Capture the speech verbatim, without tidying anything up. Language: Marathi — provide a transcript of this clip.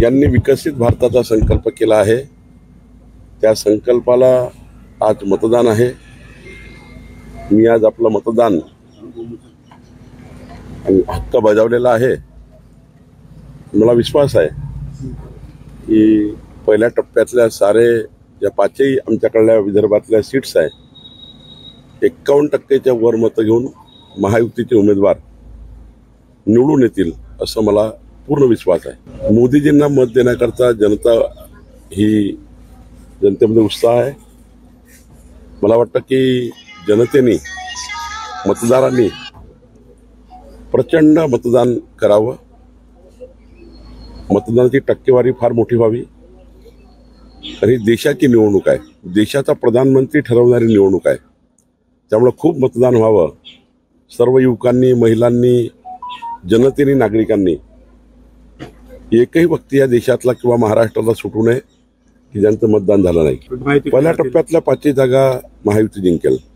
यांनी विकसित भारताचा संकल्प केला आहे। त्या संकल्पाला आज मतदान आहे। मी आज आपलं मतदान हक्क बजावलेला आहे। मला विश्वास आहे की पहिल्या टप्प्यातल्या सारे ज्या पाचही आमच्याकडल्या विदर्भातल्या सीट्स आहेत एक्कावन्न टक्केच्या वर मतं घेऊन महायुतीचे उमेदवार निवडून येतील असं मला पूर्ण विश्वास आहे। मोदीजींना मत देण्याकरता जनता ही जनतेमध्ये उत्साह आहे। मला वाटतं की जनतेने मतदारांनी प्रचंड मतदान करावं। मतदानाची टक्केवारी फार मोठी व्हावी। आणि देशाची निवडणूक आहे, देशाचा प्रधानमंत्री ठरवणारी निवडणूक आहे। त्यामुळे खूप मतदान व्हावं। सर्व युवकांनी, महिलांनी, जनतेने, नागरिकांनी एकही व्यक्ती या देशातला किंवा महाराष्ट्राला सुटू नये की ज्यांचं मतदान झालं नाही। पहिल्या टप्प्यातल्या पाचही जागा महायुती जिंकेल।